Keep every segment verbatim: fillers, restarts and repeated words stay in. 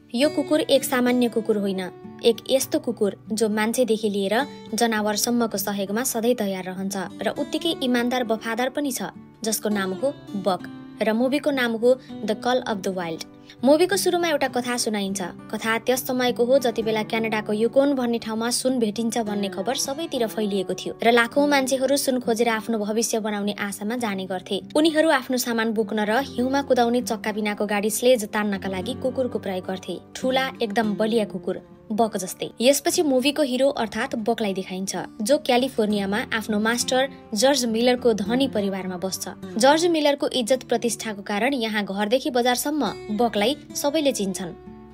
यो कुकुर एक सामान्य कुकुर होइन, एक यस्तो कुकुर जो मान्छेदेखि लिएर जनावरसम्मको सहयोगमा सधैँ तयार रहन्छ र उत्तिकै इमानदार वफादार पनि छ, जसको नाम हो बक र मुभीको नाम हो the call of the wild. मुभीको सुरुमा एउटा कथा सुनाइन्छ। कथा त्यस समयको हो जति बेला क्यानाडाको युकोन भन्ने ठाउँमा सुन भेटिन्छ भन्ने खबर सबैतिर फैलिएको थियो र लाखौं मान्छेहरू सुन खोजेर आफ्नो भविष्य बनाउने आशामा जाने गर्थे। उनीहरू आफ्नो सामान बोक्न र हिउँमा कुदाउने चक्का बिनाको गाडी स्लेज तान्नका लागि कुकुरको प्रयोग गर्थे, ठूला एकदम बलिया कुकुर बक जस्तै। यसपछि मुभीको हिरो अर्थात बकलाई देखाइन्छ, जो क्यालिफोर्नियामा आफ्नो मास्टर जर्ज मिलरको धनी परिवारमा बस्छ। जर्ज मिलरको इज्जत प्रतिष्ठाको कारण यहाँ घरदेखि बजारसम्म बकलाई सबैले चिन्छन्।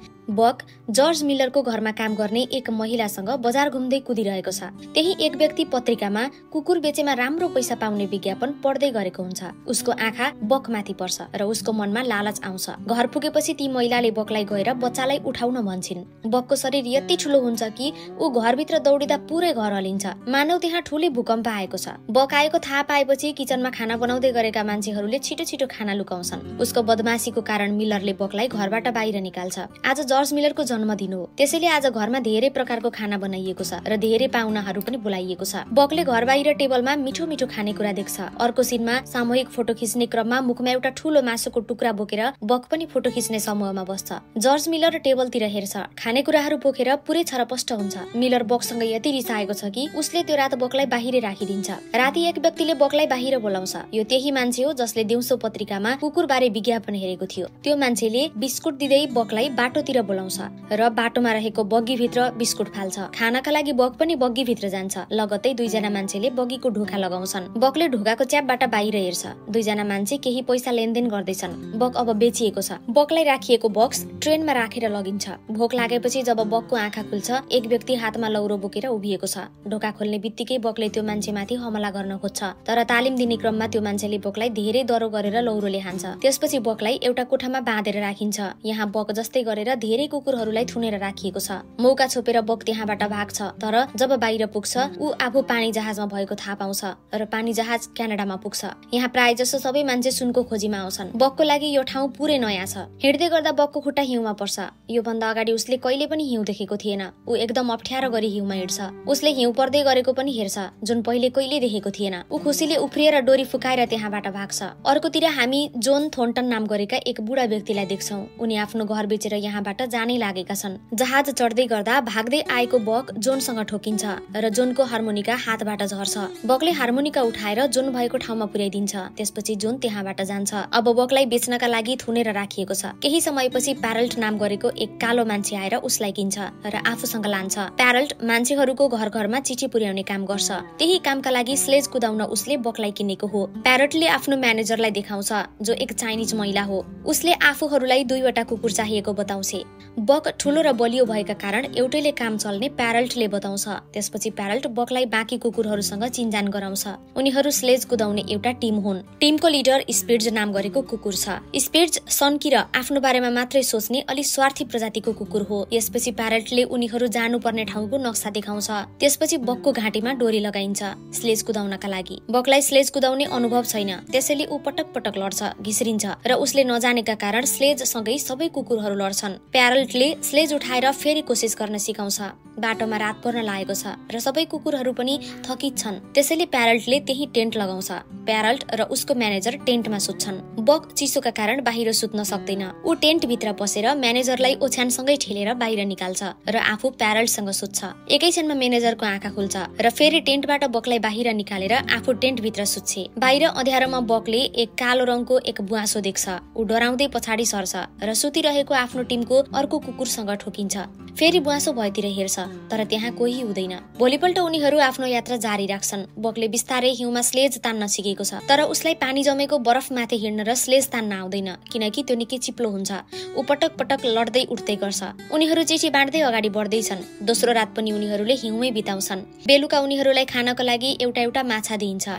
बक जर्ज मिलरको घरमा काम गर्ने एक महिलासँग बजार घुम्दै कुदिरहेको छ। त्यही एक व्यक्ति पत्रिकामा कुकुर बेचेमा राम्रो पैसा पाउने विज्ञापन पढ्दै गरेको हुन्छ। उसको आँखा बकमाथि पर्छ र उसको मनमा लालच आउँछ। घर पुगेपछि ती महिलाले बकलाई गएर बच्चालाई उठाउन भन्छन्। बकको शरीर यति ठुलो हुन्छ कि ऊ घरभित्र दौडिँदा पुरै घर हलिन्छ, मानव त्यहाँ ठुलै भूकम्प आएको छ। बक आएको थाहा पाएपछि किचनमा खाना बनाउँदै गरेका मान्छेहरूले छिटो छिटो खाना लुकाउँछन्। उसको बदमाशीको कारण मिलरले बकलाई घरबाट बाहिर निकाल्छ। आज जर्ज मिलरको जन्मदिन हो, त्यसैले आज घरमा धेरै प्रकारको खाना बनाइएको छ र धेरै पाहुनाहरू पनि बोलाइएको छ। बकले घर बाहिर टेबलमा मिठो मिठो खानेकुरा देख्छ। अर्को सिनमा सामूहिक फोटो खिच्ने क्रममा मुखमा एउटा ठूलो मासुको टुक्रा बोकेर बक पनि फोटो खिच्ने समूहमा बस्छ। जर्ज मिलर टेबलतिर हेर्छ, खानेकुराहरू बोकेर पुरै छरपष्ट हुन्छ। मिलर बकसँग यति रिसाएको छ कि उसले त्यो रात बकलाई बाहिर राखिदिन्छ। राति एक व्यक्तिले बकलाई बाहिर बोलाउँछ। यो त्यही मान्छे हो जसले दिउँसो पत्रिकामा कुकुरबारे विज्ञापन हेरेको थियो। त्यो मान्छेले बिस्कुट दिँदै बकलाई बाटोतिर बोलाउँछ र बाटोमा रहेको बग्गी भित्र बिस्कुट फाल्छ। खानाका लागि बक पनि बग्गी भित्र जान्छ। लगत्तै दुईजना मान्छेले बग्गीको ढोका लगाउँछन्। बकले ढोकाको च्यापबाट बाहिर हेर्छ। दुईजना मान्छे केही पैसा लेनदेन गर्दैछन्। बक अब बेचिएको छ। बकलाई राखिएको बक्स ट्रेनमा राखेर लगिन्छ। भोक लागेपछि जब बकको आँखा खुल्छ, एक व्यक्ति हातमा लौरो बोकेर उभिएको छ। ढोका खोल्ने बित्तिकै बकले त्यो मान्छेमाथि हमला गर्न खोज्छ, तर तालिम दिने क्रममा त्यो मान्छेले बकलाई धेरै दरो गरेर लौरोले हान्छ। त्यसपछि बकलाई एउटा कोठामा बाँधेर राखिन्छ। यहाँ बक जस्तै गरेर धेरै कुकुरहरूलाई थुनेर राखिएको छ। मौका छोपेर बक त्यहाँबाट भाग्छ, तर जब बाहिर पुग्छ ऊ आफू पानी जहाजमा भएको थाहा पाउँछ र पानी जहाज क्यानाडामा पुग्छ। यहाँ प्राय जसो सबै मान्छे सुनको खोजीमा आउँछन्। बकको लागि यो ठाउँ पुरै नयाँ छ। हिँड्दै गर्दा बकको खुट्टा हिउँमा पर्छ। यो भन्दा अगाडि उसले कहिले पनि हिउँ देखेको थिएन। ऊ एकदम अप्ठ्यारो गरी हिउँमा हिँड्छ। उसले हिउँ पर्दै गरेको पनि हेर्छ, जुन पहिले कहिले देखेको थिएन। ऊ खुसीले उफ्रिएर डोरी फुकाएर त्यहाँबाट भाग्छ। अर्कोतिर हामी जोन थोन्टन नाम गरेका एक बुढा व्यक्तिलाई देख्छौं। उनी आफ्नो घर बेचेर यहाँबाट जानै लागेका छन्। जहाज चढ्दै गर्दा भाग्दै आएको बक जोनसँग ठोकिन्छ र जोनको हार्मोनिका हातबाट झर्छ। बकले हार्मोनिका उठाएर जोन भएको ठाउँमा पुर्याइदिन्छ। त्यसपछि जोन त्यहाँबाट जान्छ। अब बकलाई बेच्नका लागि थुनेर राखिएको छ। केही समयपछि प्यारल्ट नाम गरेको एक कालो मान्छे आएर उसलाई किन्छ र आफूसँग लान्छ। प्यारल्ट मान्छेहरूको घर घरमा चिठी पुर्याउने काम गर्छ। त्यही कामका लागि स्लेज कुदाउन उसले बकलाई किनेको हो। प्यारल्टले आफ्नो म्यानेजरलाई देखाउँछ, जो एक चाइनिज महिला हो। उसले आफूहरूलाई दुईवटा कुकुर चाहिएको बताउँछ। बक ठुलो र बलियो भएका कारण एउटैले काम चल्ने प्यारल्टले बताउँछ। त्यसपछि प्यारल्ट बकलाई बाँकी कुकुरहरूसँग चिन्जान गराउँछ। उनीहरू स्लेज कुदाउने एउटा टिम हुन्। टिमको लिडर स्पिड्ज नाम गरेको कुकुर छ। स्पिड्ज सन्की र आफ्नो बारेमा मात्रै सोच्ने अलि स्वार्थी प्रजातिको कुकुर हो। यसपछि प्यारल्टले उनीहरू जानुपर्ने ठाउँको नक्सा देखाउँछ। त्यसपछि बकको घाँटीमा डोरी लगाइन्छ स्लेज कुदाउनका लागि। बकलाई स्लेज कुदाउने अनुभव छैन, त्यसैले ऊ पटक पटक लड्छ, घिस्रिन्छ र उसले नजानेका कारण स्लेज सँगै सबै कुकुरहरू लड्छन्। प्यारल्टले स्लेज उठाएर फेरि कोसिस गर्न सिकाउँछ। बाटोमा रात पर्न लागेको छ र सबै कुकुरहरू पनि थकित छन्, त्यसैले प्यारल्टले त्यही टेन्ट लगाउँछ। प्यारल्ट र उसको म्यानेजर टेन्टमा सुत्छन्। बक चिसोका कारण बाहिर सुत्न सक्दैन। ऊ टेन्ट भित्र पसेर म्यानेजरलाई ओछ्यानसँगै ठेलेर बाहिर निकाल्छ र आफू प्यारल्टसँग सुत्छ। एकैछिनमा म्यानेजरको आँखा खुल्छ र फेरि टेन्टबाट बकलाई बाहिर निकालेर आफू टेन्ट भित्र सुत्छे। बाहिर अँध्यारोमा बकले एक कालो रङको एक बुवासो देख्छ। ऊ डराउँदै पछाडि सर्छ र सुतिरहेको आफ्नो टिमको अर्को कुकुरसँग ठोकिन्छ। फेरि बुवासो भएतिर हेर्छ, तर त्यहाँ कोही हुँदैन। भोलिपल्ट उनीहरू आफ्नो यात्रा जारी राख्छन्। बकले बिस्तारै हिउँमा स्लेज तान्न सिकेको छ, तर उसलाई पानी जमेको बरफमाथि हिँड्न र स्लेज तान्न आउँदैन, किनकि त्यो निकै चिप्लो हुन्छ। ऊ पटक पटक लड्दै उठ्दै गर्छ। उनीहरू चिठी बाँड्दै अगाडि बढ्दैछन्। दोस्रो रात पनि उनीहरूले हिउँमै बिताउँछन्। बेलुका उनीहरूलाई खानको लागि एउटा एउटा माछा दिइन्छ।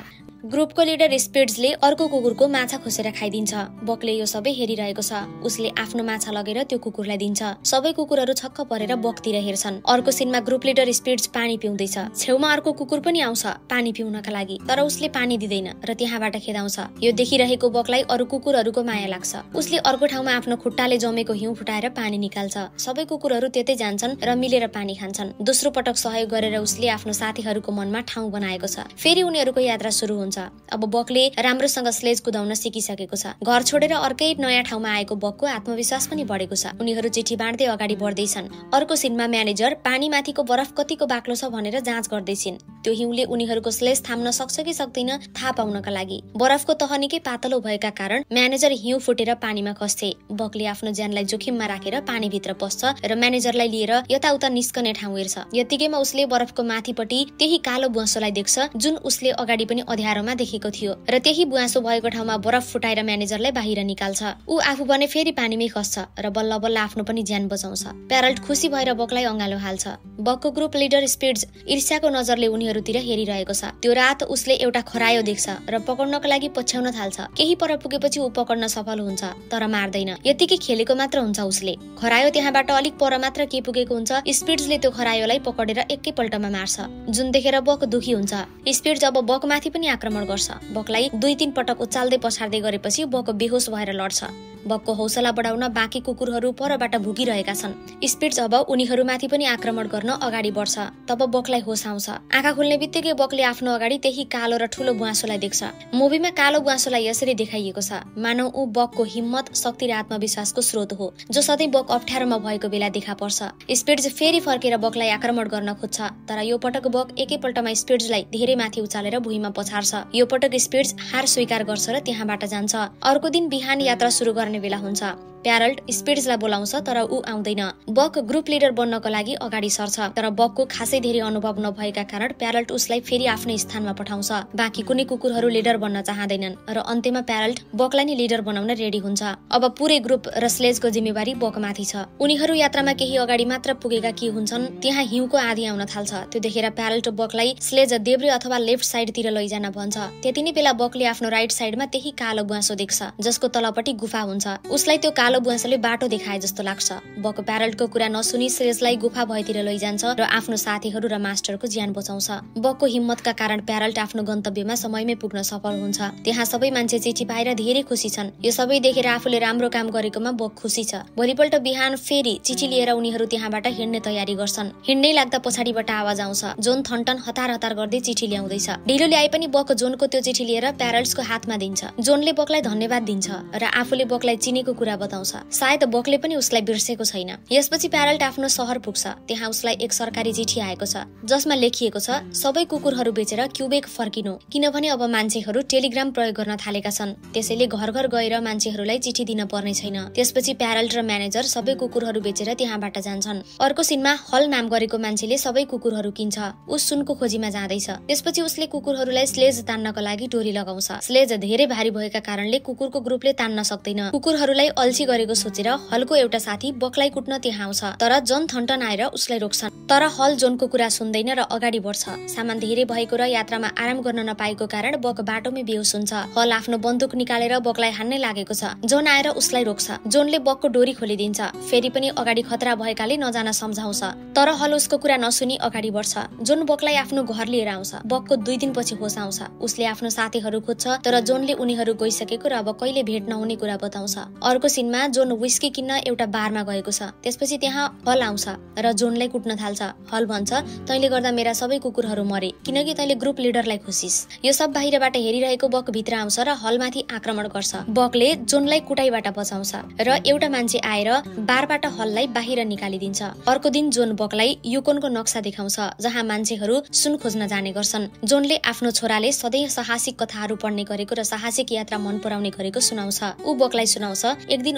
ग्रुपको लिडर स्पिड्सले अर्को कुकुरको माछा खोसेर खाइदिन्छ। बकले यो सबै हेरिरहेको छ। उसले आफ्नो माछा लगेर त्यो कुकुरलाई दिन्छ। सबै कुकुरहरू छक्क परेर बकतिर हेर्छन्। अर्को सिनमा ग्रुप लिडर स्पिड्स पानी पिउँदैछ। छेउमा अर्को कुकुर पनि आउँछ पानी पिउनका लागि, तर उसले पानी दिँदैन र त्यहाँबाट खेदाउँछ। यो देखिरहेको बकलाई अरू कुकुरहरूको माया लाग्छ। उसले अर्को ठाउँमा आफ्नो खुट्टाले जमेको हिउँ फुटाएर पानी निकाल्छ। सबै कुकुरहरू त्यतै जान्छन् र मिलेर पानी खान्छन्। दोस्रो पटक सहयोग गरेर उसले आफ्नो साथीहरूको मनमा ठाउँ बनाएको छ। फेरि उनीहरूको यात्रा सुरु हुन्छ। अब बकले राम्रोसँग स्लेज कुदाउन सिकिसकेको छ। घर छोडेर अर्कै नयाँ ठाउँमा आएको बकको आत्मविश्वास पनि बढेको छ। उनीहरू चिठी बाँड्दै अगाडि बढ्दैछन्। अर्को सिनमा म्यानेजर पानीमाथिको बरफ कतिको बाक्लो छ भनेर जाँच गर्दैछिन्। त्यो हिउँले उनीहरूको स्लेज थाम्न सक्छ कि सक्दैन थाहा पाउनका लागि। बरफको तह निकै पातलो भएका कारण म्यानेजर हिउँ फुटेर पानीमा खस्थे। बकले आफ्नो ज्यानलाई जोखिममा राखेर पानीभित्र पस्छ र म्यानेजरलाई लिएर यताउता निस्कने ठाउँ हेर्छ। यतिकैमा उसले बरफको माथिपट्टि त्यही कालो बुवासोलाई देख्छ जुन उसले अगाडि पनि अँध्यारोमा देखेको थियो र त्यही बुवासो भएको ठाउँमा बरफ फुटाएर म्यानेजरलाई बाहिर निकाल्छ। ऊ आफू भने फेरि पानीमै खस्छ र बल्ल बल्ल आफ्नो पनि ज्यान बचाउँछ। प्यारल्ट खुसी भएर बकलाई अँगालो हाल्छ। बकको ग्रुप लिडर स्पिड्स ईर्ष्याको नजरले उनीहरूतिर हेरिरहेको छ। त्यो रात उसले एउटा खरायो देख्छ र पकड्नका लागि पछ्याउन थाल्छ। केही पर पुगेपछि ऊ पकड्न सफल हुन्छ तर मार्दैन। यतिकै खेलेको मात्र हुन्छ उसले। खरायो त्यहाँबाट अलिक पर मात्र के पुगेको हुन्छ। स्पिड्सले त्यो खरायोलाई पकडेर एकैपल्टमा मार्छ, जुन देखेर बक दुखी हुन्छ। स्पिड्स अब बकमाथि पनि आक्रमण गर्छ। बकलाई दुई तीन पटक उचाल्दै पछार्दै गरेपछि बक बेहोस भएर लड्छ। बकको हौसला बढाउन बाँकी कुकुरहरू परबाट भुकिरहेका छन्। स्पिड्स अब उनीहरूमाथि पनि आक्रमण गर्न अगाडि बढ्छ। तब बकलाई होस आउँछ। आँखा खुल्ने बित्तिकै बकले आफ्नो अगाडि त्यही कालो र ठुलो बुवासोलाई देख्छ। मुभीमा कालो बुवासोलाई यसरी देखाइएको छ, मानव ऊ बकको हिम्मत, शक्ति र आत्मविश्वासको स्रोत हो, जो सधैँ बक अप्ठ्यारोमा भएको बेला देखा पर्छ। स्पिड्स फेरि फर्केर बकलाई आक्रमण गर्न खोज्छ, तर यो पटक बक एकैपल्टमा स्पिड्सलाई धेरै माथि उचालेर भुइँमा पछार्छ। यो पटक स्पिड्स हार स्वीकार गर्छ र त्यहाँबाट जान्छ। अर्को दिन बिहान यात्रा सुरु गर्ने बेला हुन्छ। प्यारल्ट स्पिड्सलाई बोलाउँछ तर ऊ आउँदैन। बक ग्रुप लिडर बन्नको लागि अगाडि सर्छ, तर बकको खासै धेरै अनुभव नभएका कारण प्यारल्ट उसलाई फेरि आफ्नै स्थानमा पठाउँछ। बाँकी कुनै कुकुरहरू लिडर बन्न चाहँदैनन् र अन्त्यमा प्यारल्ट बकलाई नै लिडर बनाउन रेडी हुन्छ। अब पुरै ग्रुप र स्लेजको जिम्मेवारी बकमाथि छ। उनीहरू यात्रामा केही अगाडि मात्र पुगेका के हुन्छन्, त्यहाँ हिउँको आँधी आउन थाल्छ। त्यो देखेर प्यारल्ट बकलाई स्लेज देब्रे अथवा लेफ्ट साइडतिर लैजान भन्छ। त्यति नै बेला बकले आफ्नो राइट साइडमा त्यही कालो गुवासो देख्छ, जसको तलपट्टि गुफा हुन्छ। उसलाई त्यो कालो बुवासोले बाटो देखाए जस्तो लाग्छ। बक प्यारल्टको कुरा नसुनी स्लेजलाई गुफा भएतिर लैजान्छ र आफ्नो साथीहरू र मास्टरको ज्यान बचाउँछ। बकको हिम्मतका कारण प्यारल्ट आफ्नो गन्तव्यमा समयमै पुग्न सफल हुन्छ। त्यहाँ सबै मान्छे चिठी पाएर धेरै खुसी छन्। यो सबै देखेर आफूले राम्रो काम गरेकोमा बक खुसी छ। भोलिपल्ट बिहान फेरि चिठी लिएर उनीहरू त्यहाँबाट हिँड्ने तयारी गर्छन्। हिँड्नै लाग्दा पछाडिबाट आवाज आउँछ। जोन थन्टन हतार हतार गर्दै चिठी ल्याउँदैछ। ढिलो ल्याए पनि बक जोनको त्यो चिठी लिएर प्यारल्ट्सको हातमा दिन्छ। जोनले बकलाई धन्यवाद दिन्छ र आफूले बकलाई चिनेको कुरा बताउँछ। सायद बकले पनि उसलाई बिर्सेको छैन। यसपछि प्यारल्ट आफ्नो सहर पुग्छ। त्यहाँ उसलाई एक सरकारी चिठी आएको छ, जसमा लेखिएको छ सबै कुकुरहरू बेचेर क्युबेक फर्किनु, किनभने अब मान्छेहरू टेलिग्राम प्रयोग गर्न थालेका छन्। त्यसैले घर घर गएर मान्छेहरूलाई चिठी दिन पर्ने छैन। त्यसपछि प्यारल्ट र म्यानेजर सबै कुकुरहरू बेचेर त्यहाँबाट जान्छन्। अर्को सिनमा हल नाम गरेको मान्छेले सबै कुकुरहरू किन्छ। ऊ सुनको खोजीमा जाँदैछ। त्यसपछि उसले कुकुरहरूलाई स्लेज तान्नको लागि डोरी लगाउँछ। स्लेज धेरै भारी भएका कारणले कुकुरको ग्रुपले तान्न सक्दैन। कुकुरहरूलाई अल्छी गरेको सोचेर हलको एउटा साथी बकलाई कुट्न त्यहाँ आउँछ, तर जोन थन्टन आएर उसलाई रोक्छन्। तर हल जोनको कुरा सुन्दैन र अगाडि बढ्छ। सामान धेरै भएको र यात्रामा आराम गर्न नपाएको कारण बक बाटोमै बेहोस हुन्छ। हल आफ्नो बन्दुक निकालेर बकलाई हान्नै लागेको छ। जोन आएर उसलाई रोक्छ। जोनले बकको डोरी खोलिदिन्छ। फेरि पनि अगाडि खतरा भएकाले नजान सम्झाउँछ, तर हल उसको कुरा नसुनी अगाडि बढ्छ। जोन बकलाई आफ्नो घर लिएर आउँछ। बकको दुई दिनपछि होस आउँछ। उसले आफ्नो साथीहरू खोज्छ, तर जोनले उनीहरू गइसकेको र अब कहिले भेट नहुने कुरा बताउँछ। अर्को सिनमा जोन विस्की किन्न एउटा बारमा गएको छ। त्यसपछि त्यहाँ हल आउँछ र जोनलाई कुट्न थाल्छ। हल भन्छ, तैँले गर्दा मेरा सबै कुकुरहरू मरे, किनकि तैँले ग्रुप लिडरलाई खुसिस। यो सब बाहिरबाट हेरिरहेको बक भित्र आउँछ र हलमाथि आक्रमण गर्छ। बकले जोनलाई कुटाइबाट बचाउँछ र एउटा मान्छे आएर बारबाट हललाई बाहिर निकालिदिन्छ। अर्को दिन जोन बकलाई युकोनको नक्सा देखाउँछ, जहाँ मान्छेहरू सुन खोज्न जाने गर्छन्। जोनले आफ्नो छोराले सधैँ साहसिक कथाहरू पढ्ने गरेको र साहसिक यात्रा मन पराउने गरेको सुनाउँछ। ऊ बकलाई सुनाउँछ एक दिन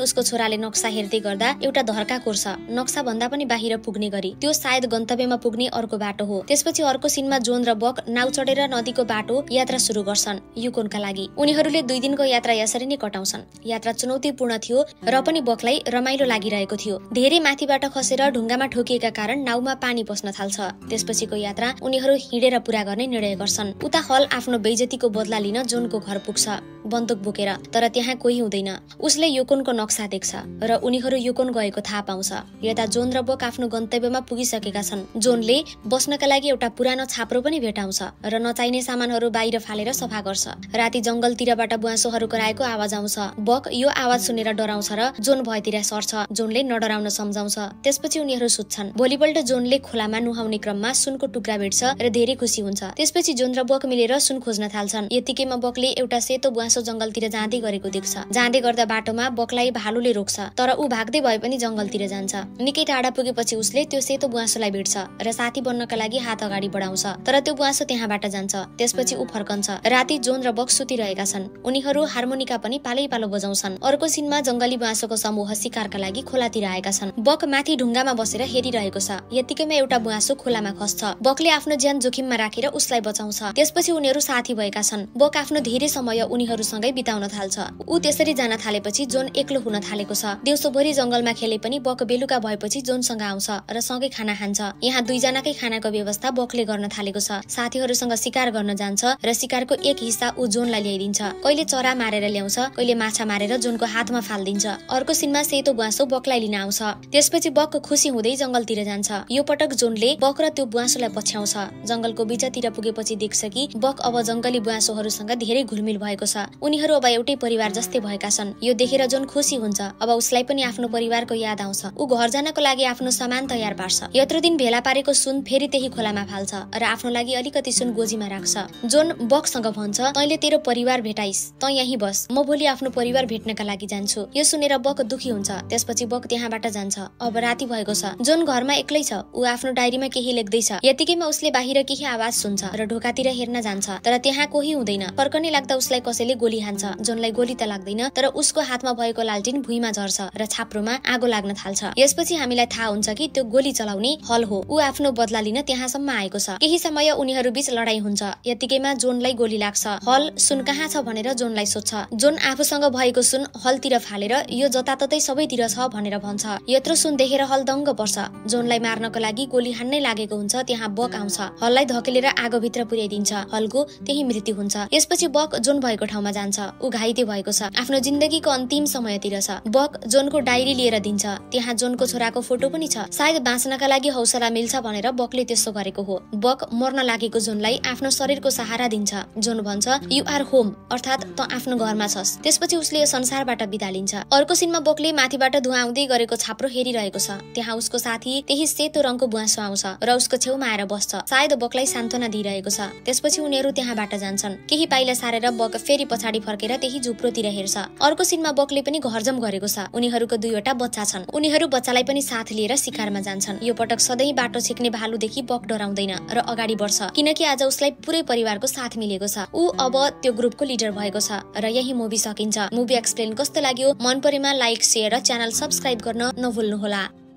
उसको छोराले नक्सा हेर्दै गर्दा एउटा धर्का कोर्छ, नक्सा भन्दा पनि बाहिर पुग्ने गरी। त्यो सायद गन्तव्यमा पुग्ने अर्को बाटो हो। त्यसपछि अर्को सिनमा जोन र बक नाउ चढेर नदीको बाटो यात्रा सुरु गर्छन् युकोनका लागि। उनीहरूले दुई दिनको यात्रा यसरी नै कटाउँछन्। यात्रा चुनौतीपूर्ण थियो र पनि बकलाई रमाइलो लागिरहेको थियो। धेरै माथिबाट खसेर ढुङ्गामा ठोकिएका कारण नाउमा पानी पस्न थाल्छ। त्यसपछिको यात्रा उनीहरू हिँडेर पूरा गर्ने निर्णय गर्छन्। उता हल आफ्नो बेइज्जतीको बदला लिन जोनको घर पुग्छ बन्दुक बोकेर, तर त्यहाँ कोही हुँदैन। उसले युकोनको नक्सा देख्छ र उनीहरू युकोन गएको थाहा पाउँछ। यता जोन र बक आफ्नो गन्तव्यमा पुगिसकेका छन्। जोनले बस्नका लागि एउटा पुरानो छाप्रो पनि भेटाउँछ र नचाहिने सामानहरू बाहिर फालेर सफा गर्छ। राति जंगलतिरबाट बुवासोहरू कराएको आवाज आउँछ। बक यो आवाज सुनेर डराउँछ र जोन भएतिर सर्छ। जोनले नडराउन सम्झाउँछ। त्यसपछि उनीहरू सुत्छन्। भोलिपल्ट जोनले खोलामा नुहाउने क्रममा सुनको टुक्रा भेट्छ र धेरै खुसी हुन्छ। त्यसपछि जोन र बक मिलेर सुन खोज्न थाल्छन्। यतिकैमा बकले एउटा सेतो बुवासो जंगलतिर जाँदै गरेको देख्छ। जाँदै गर्दा बाटोमा बकलाई भालुले रोक्छ, तर ऊ भाग्दै भए पनि जंगलतिर जान्छ। निकै टाढा पुगेपछि उसले त्यो सेतो बुवासोलाई भेट्छ र साथी बन्नका लागि हात अगाडि बढाउँछ, तर त्यो बुवासो त्यहाँबाट जान्छ। त्यसपछि ऊ फर्कन्छ। राति जोन र बक सुतिरहेका छन्। उनीहरू हार्मोनिका पनि पालै पालो बजाउँछन्। अर्को सिनमा जंगली बुवासोको समूह शिकारका लागि खोलातिर आएका छन्। बक माथि ढुङ्गामा बसेर हेरिरहेको छ। यतिकैमा एउटा बुवासो खोलामा खस्छ। बकले आफ्नो ज्यान जोखिममा राखेर उसलाई बचाउँछ। त्यसपछि उनीहरू साथी भएका छन्। बक आफ्नो धेरै समय उनीहरूसँगै बिताउन थाल्छ। ऊ त्यसरी जान थालेपछि जोन एक्लो हुन थालेको छ। दिउँसोभरि जंगलमा खेले पनि बक बेलुका भएपछि जोनसँग आउँछ र सँगै खाना खान्छ। यहाँ दुईजनाकै खानाको व्यवस्था बकले गर्न थालेको छ। साथीहरूसँग शिकार गर्न जान्छ र शिकारको एक हिस्सा ऊ जोनलाई ल्याइदिन्छ। कहिले चरा मारेर ल्याउँछ, कहिले माछा मारेर जोनको हातमा फाल्दिन्छ। अर्को सिनमा सेतो बुवासो बकलाई लिन आउँछ। त्यसपछि बक खुसी हुँदै जंगलतिर जान्छ। यो पटक जोनले बक र त्यो बुवासोलाई पछ्याउँछ। जंगलको बीचतिर पुगेपछि देख्छ कि बक अब जंगली बुवासोहरूसँग धेरै घुलमिल भएको छ। उनीहरू अब एउटै परिवार जस्तै भएका छन्। यो देखेर जोन खुसी हुन्छ। अब उसलाई पनि आफ्नो परिवारको याद आउँछ। ऊ घर जानको लागि आफ्नो सामान तयार पार्छ। यत्रो दिन भेला पारेको सुन फेरि त्यही खोलामा फाल्छ र आफ्नो लागि अलिकति सुन गोजीमा राख्छ। जोन बकसँग भन्छ, तैँले तेरो परिवार भेटाइस्, तँ यहीँ बस, म भोलि आफ्नो परिवार भेट्नका लागि जान्छु। यो सुनेर बक दुखी हुन्छ। त्यसपछि बक त्यहाँबाट जान्छ। अब राति भएको छ। जोन घरमा एक्लै छ। ऊ आफ्नो डायरीमा केही लेख्दैछ। यतिकैमा उसले बाहिर केही आवाज सुन्छ र ढोकातिर हेर्न जान्छ, तर त्यहाँ कोही हुँदैन। फर्कने लाग्दा उसलाई कसैले गोली हान्छ। जोनलाई गोली त लाग्दैन, तर उसको हातमा भएको लालटिन भुइँमा झर्छ र छाप्रोमा आगो लाग्न थाल्छ। यसपछि हामीलाई थाहा हुन्छ कि त्यो गोली चलाउने हल हो। ऊ आफ्नो बदला लिन त्यहाँसम्म आएको छ। केही समय उनीहरू बीच लडाई हुन्छ। यतिकैमा जोनलाई गोली लाग्छ। हल सुन कहाँ छ भनेर जोनलाई सोध्छ। जोन आफूसँग भएको सुन हलतिर फालेर यो जताततै सबैतिर छ भनेर भन्छ। यत्रो सुन देखेर हल दङ्ग पर्छ। जोनलाई मार्नको लागि गोली हान्नै लागेको हुन्छ। त्यहाँ बक आउँछ। हललाई धकेलेर आगोभित्र पुर्याइदिन्छ। हलको त्यही मृत्यु हुन्छ। यसपछि बक जोन भएको ठाउँमा जान्छ। ऊ घाइते भएको छ। आफ्नो जिन्दगीको अन्तिम समयतिर छ। बक जोनको डायरी लिएर दिन्छ। त्यहाँ जोनको छोराको फोटो पनि छ। सायद बाँच्नका लागि हौसला मिल्छ भनेर बकले त्यसो गरेको हो। बक मर्न लागेको जोनलाई आफ्नो शरीरको सहारा दिन्छ। जोन भन्छ, यु आर होम, अर्थात् त आफ्नो घरमा छस्। त्यसपछि उसले यो संसारबाट बिदा लिन्छ। अर्को सिनमा बकले माथिबाट धुवा आउँदै गरेको छाप्रो हेरिरहेको छ। त्यहाँ उसको साथी त्यही सेतो रङको बुवासो आउँछ र उसको छेउमा आएर बस्छ। सायद बकलाई सान्त्वना दिइरहेको छ। त्यसपछि उनीहरू त्यहाँबाट जान्छन्। केही पाइला सारेर बक फेरि पछाडि फर्केर त्यही झुप्रोतिर हेर्छ। अर्को सिनमा बकले पनि घरजम गरेको छ। उनीहरूको दुईवटा बच्चा छन्। उनीहरू बच्चालाई पनि साथ लिएर शिकारमा जान्छन्। यो पटक सधैँ बाटो छेक्ने भालुदेखि बक डराउँदैन र अगाडि बढ्छ, किनकि आज उसलाई पुरै परिवारको साथ मिलेको छ। ऊ अब त्यो ग्रुपको लिडर भएको छ। र यही मुभी सकिन्छ। मुभी एक्सप्लेन कस्तो लाग्यो? मन परेमा लाइक, शेयर र च्यानल सब्स्क्राइब गर्न नभुल्नुहोला।